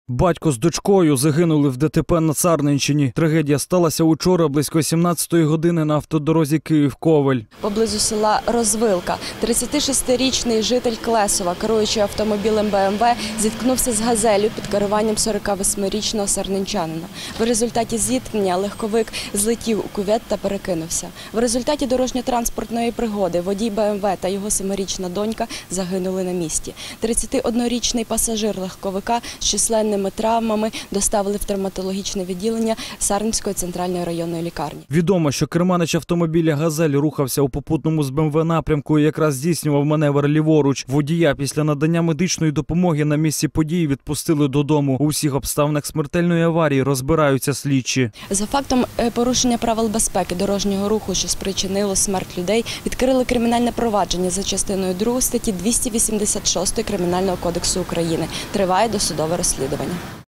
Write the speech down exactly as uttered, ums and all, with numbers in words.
Батько з дочкою загинули в ДТП на Сарненщині. Трагедія сталася учора близько сімнадцятої години на автодорозі Київ-Ковель. Поблизу села Розвилка тридцятишестирічний житель Клесова, керуючи автомобілем Бе Ем Ве, зіткнувся з газеллю під керуванням сорокавосьмирічного сарненчанина. В результаті зіткнення легковик злетів у кювет та перекинувся. В результаті дорожньо-транспортної пригоди водій Бе Ем Ве та його семирічна донька загинули на місці. тридцятиоднорічний пасажир легковика з численними травмами доставили в травматологічне відділення Сарненської центральної районної лікарні. Відомо, що керманич автомобіля «Газель» рухався у попутному з Бе Ем Ве напрямку і якраз здійснював маневр ліворуч. Водія після надання медичної допомоги на місці події відпустили додому. У всіх обставинах смертельної аварії розбираються слідчі. За фактом порушення правил безпеки дорожнього руху, що спричинило смерть людей, відкрили кримінальне провадження за частиною другої статті двісті вісімдесят шість Кримінального кодексу України. Триває досудове розслідування.